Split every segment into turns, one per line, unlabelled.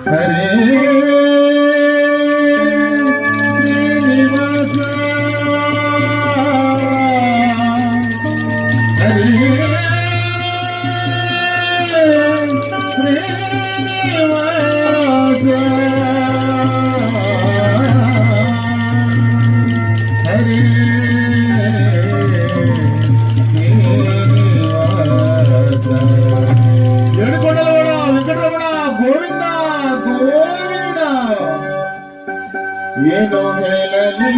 ಹರೇ ಶ್ರೀನಿವಾಸ ಹರೇ ಶ್ರೀನಿವಾಸ ಹರೇ ಏನೋ ಹೇಳಲಿ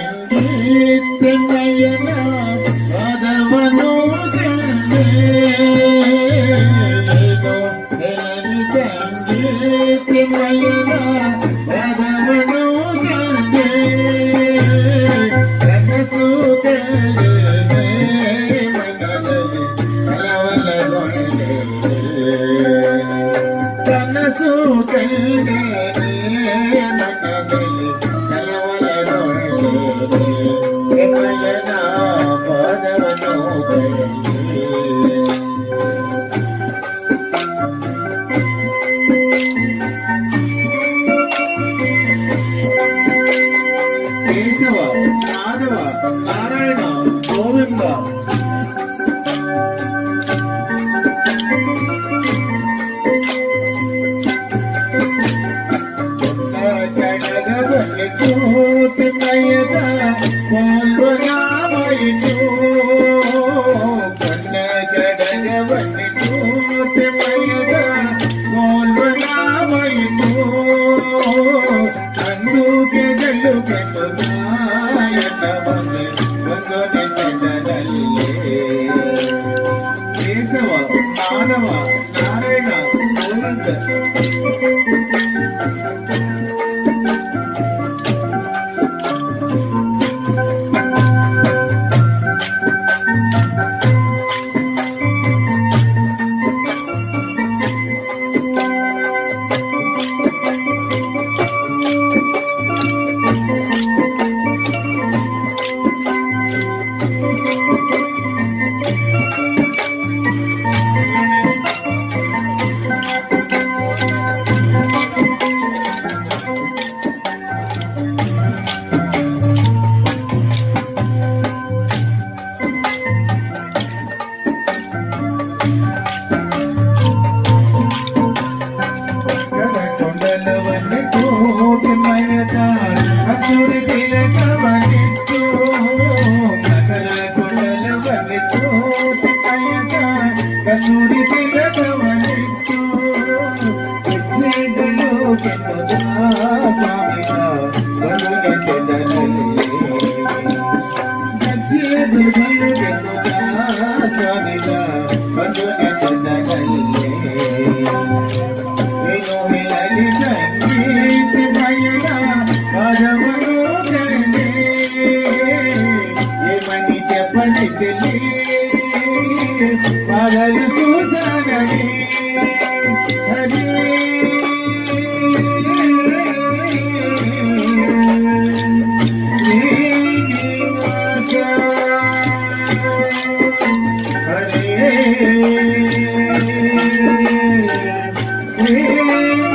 ಸಂಗೀತಮಯನ ಪದವನು ಕಂಡೆ ಏನೋ ಹೇಳಲಿ ಸಂಗೀತಮಯನ ಪದವನು ಕಂಡೆ ಕನಸು ಕಂಡೆ ಮನದಲ್ಲಿ ಕಲವಲಗೊಂಡೆ ಕನಸು ಕಂಡೆ ಮನದಲ್ಲಿ ಕಲವಲಗೊಂಡೆ ಪದವನ್ನು ಕೇಶವ ಮಾಧವ ನಾರಾಯಣ ಗೋವಿಂದ ಕನ್ನ ಜಡಗವನ್ನಿತು ಮಯದ ಕೋಲ್ವನಾಮಯಿತು ಅಂದು ಗೆಲ್ಲು ಕೆಂಪುಗಾಯನ ಬಂದೆ ಒಂದು ನೆನದಲ್ಲಿ ಕೇಶವ ಮಾನವ ನಾರಾಯಣ ಗೋವಿಂದ ಹಸುರಿ ತಿಲಕವನಿತ್ತು ಮಕರ ಕುಂಡಲವನಿತ್ತು ಕಯಕ ಕಸೂರಿ ತಿಲಕವನಿತ್ತು ಹೆಜ್ಜೆಗಳು ಕೆತ್ತದ ಸ್ವಾಮಿಗ ಬರುಗೆ ಕೆದರಲ್ಲಿ ಹೆಜ್ಜೆಗಳು ಕೆತ್ತದ ಸ್ವಾಮಿಗ ಬರುಗೆ ಕೆದರಲ್ಲಿ ಏನು ಹೇಳಲಿ ಸಂಗೀತ ಭಯದ పదవను కండే ఏమని చెప్పని చెల్లి పదలు చూసానని హరే శ్రీనివాస హరే